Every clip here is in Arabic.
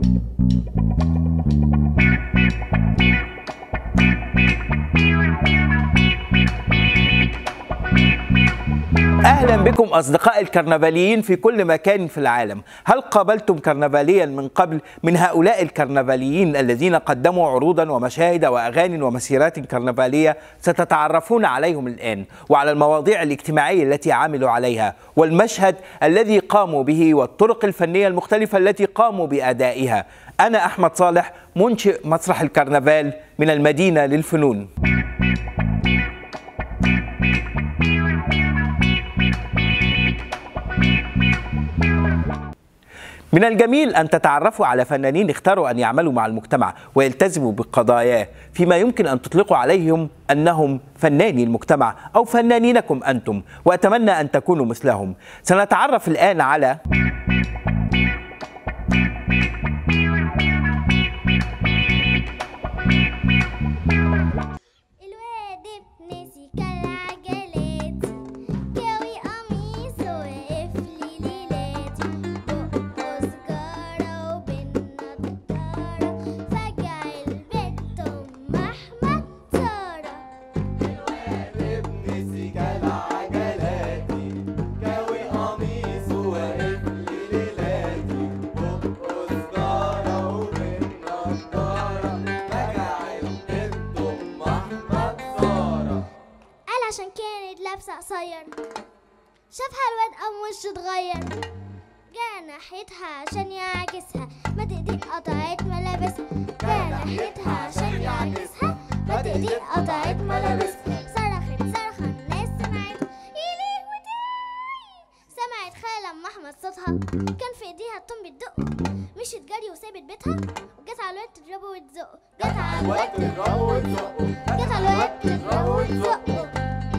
أهلا بكم أصدقاء الكرنفاليين في كل مكان في العالم. هل قابلتم كرنفاليا من قبل من هؤلاء الكرنفاليين الذين قدموا عروضا ومشاهد وأغاني ومسيرات كرنفالية؟ ستتعرفون عليهم الآن وعلى المواضيع الاجتماعية التي عملوا عليها والمشهد الذي قاموا به والطرق الفنية المختلفة التي قاموا بأدائها. أنا أحمد صالح، منشئ مسرح الكرنفال من المدينة للفنون. من الجميل أن تتعرفوا على فنانين اختاروا أن يعملوا مع المجتمع ويلتزموا بقضاياه، فيما يمكن أن تطلقوا عليهم أنهم فناني المجتمع أو فنانينكم أنتم، وأتمنى أن تكونوا مثلهم. سنتعرف الآن على عشان كانت لابسة قصير، شافها الواد قام وشه اتغير، جا ناحيتها عشان يعاكسها، ما تقديق قطعت ملابسها، جا ناحيتها عشان يعاكسها، ما تقديق قطعت ملابسها، صرخت صرخة الناس سمعت، يليه وداي، سمعت خالة أم أحمد صوتها، كان في ايديها الطن بتدقه، مشيت جري وسابت بيتها، وجت على الواد تضربه وتزقه، جت على الواد تضربه وتزقه، جت على الواد تضربه وتزقه.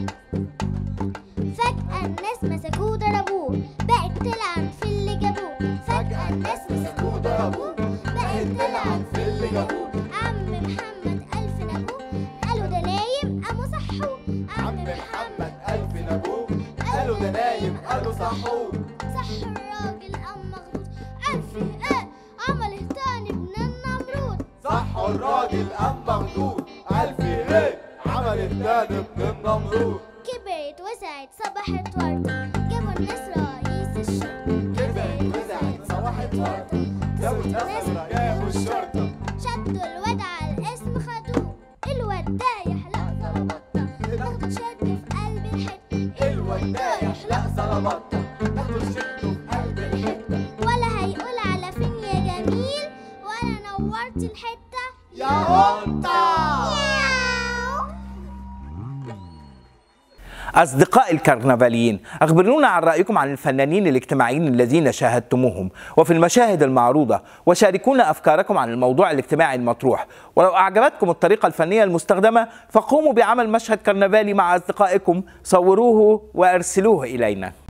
فجأة الناس مسكوه ضربوه، بقت تلعن في اللي جابوه، فجأة الناس مسكوه ضربوه، بقت تلعن في اللي جابوه، عم محمد ألف نابوه، قالوا ده نايم قاموا صحوه، عم محمد ألف نابوه، قالوا ده نايم قالوا صحوه، صح الراجل قام مخضوض، ألف إيه عمل تاني ابن النمرود، صح الراجل قام مخضوض، ألف إيه عمل تاني ابن النمرود. كبرت وسعت صبحت وردة، جابوا الناس رئيس الشرطة، كبرت وسعت صبحت وردة، جابوا الناس جابوا الشرطة، شدوا الواد على الاسم خدوه، الواد ده يحلق زلبطة، ناخده شد في قلب الحتة، الواد ده يحلق زلبطة، ناخده شد في قلب الحتة، ولا هيقول على فين يا جميل، ولا نورت الحتة يا قطة. أصدقاء الكرنفاليين، أخبرونا عن رأيكم عن الفنانين الاجتماعيين الذين شاهدتموهم وفي المشاهد المعروضة، وشاركونا أفكاركم عن الموضوع الاجتماعي المطروح. ولو أعجبتكم الطريقة الفنية المستخدمة فقوموا بعمل مشهد كرنفالي مع أصدقائكم، صوروه وأرسلوه إلينا.